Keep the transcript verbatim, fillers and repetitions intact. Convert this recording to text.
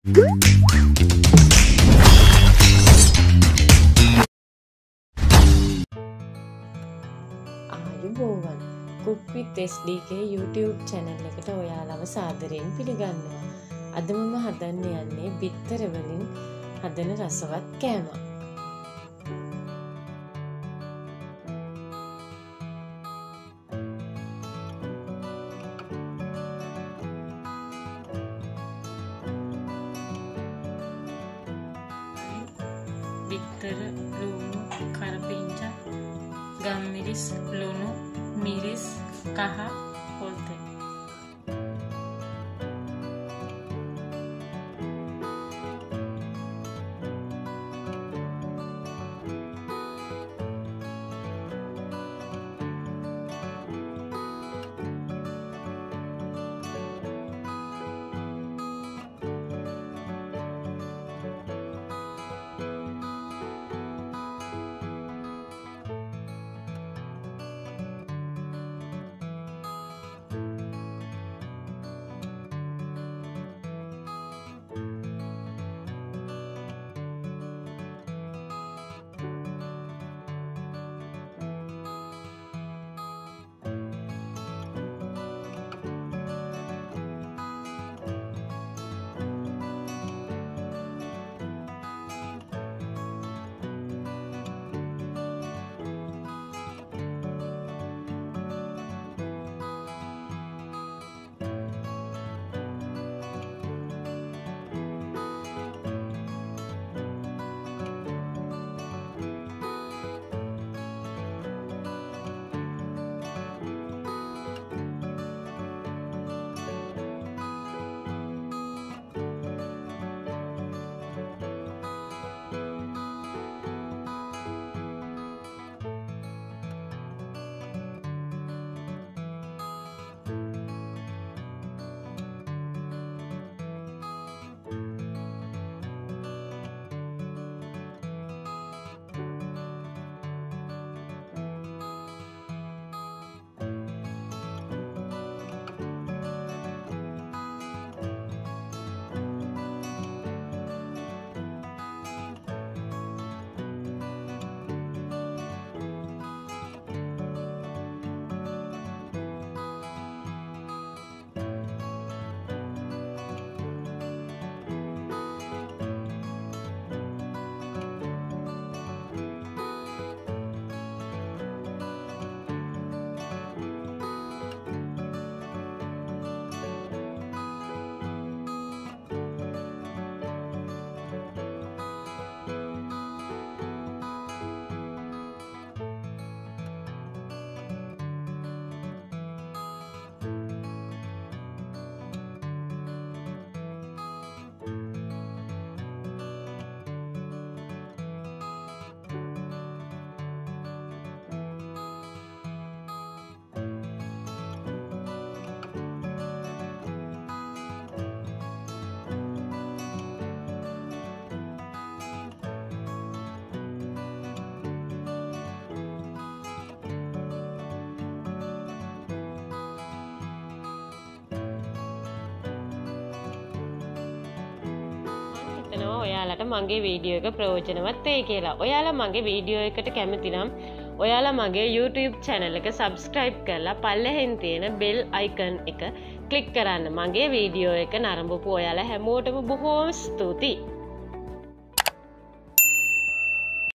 ආයුබෝවන් Cook with S D K YouTube channel එකට ඔයාලව සාදරයෙන් පිළිගන්නවා. අද මම හදන්න යන්නේ බිත්තර වලින් හදන රසවත් කෑමක්. බිත්තර, ලුණු, කරපිංචා, ගම්මිරිස්, ලුණු, මිරිස්, කහ, පොල්තෙල්. ඔයාලට මගේ වීඩියෝ එක ප්‍රයෝජනවත් වෙයි කියලා. ඔයාලා මගේ වීඩියෝ එකට කැමති නම් ඔයාලා මගේ YouTube channel එක subscribe කරලා පල්ලෙහෙන් තියෙන bell icon එක click කරන්න. මගේ වීඩියෝ එක නරඹපු ඔයාලා හැමෝටම බොහෝම ස්තුතියි.